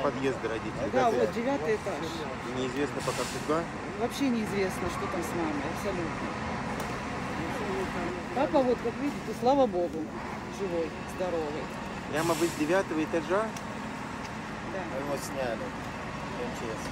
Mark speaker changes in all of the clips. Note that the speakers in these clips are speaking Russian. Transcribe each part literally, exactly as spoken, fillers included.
Speaker 1: подъезда родители?
Speaker 2: Да,
Speaker 1: да,
Speaker 2: вот девятый этаж.
Speaker 1: И неизвестно пока судьба?
Speaker 2: Вообще неизвестно, что там с нами, абсолютно. Папа, вот, как видите, слава богу, живой, здоровый.
Speaker 1: Прямо вы с девятого этажа?
Speaker 2: Да.
Speaker 3: Его сняли. Интересно.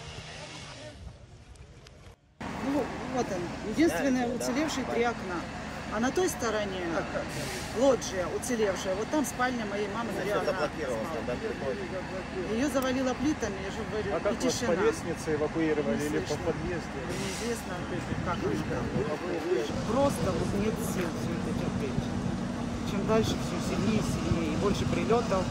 Speaker 2: Ну, вот он, единственное уцелевшие три окна. А на той стороне лоджия уцелевшая, вот там спальня моей мамы, наверное,
Speaker 3: Заблокировался, да?
Speaker 2: ее завалило плитами, я же говорю,
Speaker 4: А как
Speaker 2: и
Speaker 4: вас
Speaker 2: тишина.
Speaker 4: по лестнице эвакуировали
Speaker 2: Не
Speaker 4: или по
Speaker 2: слышно.
Speaker 4: подъезду?
Speaker 2: Неизвестно, как оно там. Просто вот нет сил все это терпеть. Чем дальше, все сильнее и сильнее. И больше прилетов,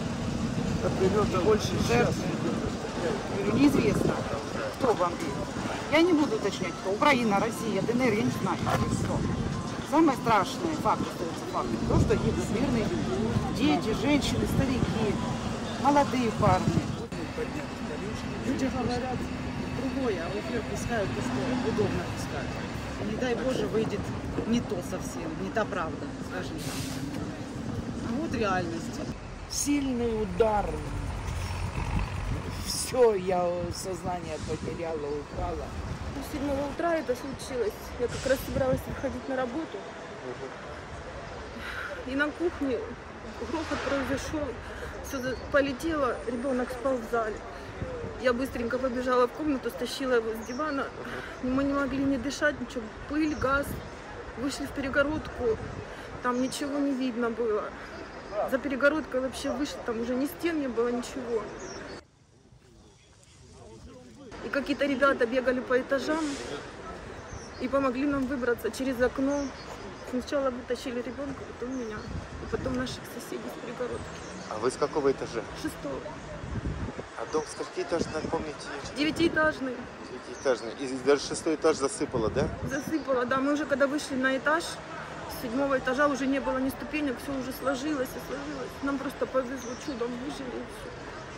Speaker 2: и больше жертв. Говорю, неизвестно, кто бомбит. Я не буду уточнять, кто. Украина, Россия, ДНР, я не знаю, кто. Самое страшное, факт остается фактом, то, что едут мирные люди. Дети, женщины, старики, молодые парни. Люди говорят другое, а в эфир пускают то, что удобно пускать. И не дай Боже, выйдет не то совсем, не та правда, скажем так. А вот реальность.
Speaker 5: Сильный удар. Все, я сознание потеряла, упала.
Speaker 6: С седьмого утра это случилось. Я как раз собиралась выходить на работу. И на кухне грохот произошел, все полетело, ребенок спал в зале. Я быстренько побежала в комнату, стащила его с дивана. Мы не могли не дышать, ничего. Пыль, газ. Вышли в перегородку, там ничего не видно было. За перегородкой вообще вышли, там уже ни стен не было, ничего. И какие-то ребята бегали по этажам и помогли нам выбраться через окно. Сначала вытащили ребенка, потом меня, и потом наших соседей с перегородки.
Speaker 1: А вы с какого этажа?
Speaker 6: Шестого.
Speaker 1: А дом с каких этаж, напомните?
Speaker 6: Девятиэтажный.
Speaker 1: Девятиэтажный. И даже шестой этаж засыпало, да?
Speaker 6: Засыпало, да. Мы уже когда вышли на этаж, с седьмого этажа уже не было ни ступенек, все уже сложилось и сложилось. Нам просто повезло, чудом выжили и все.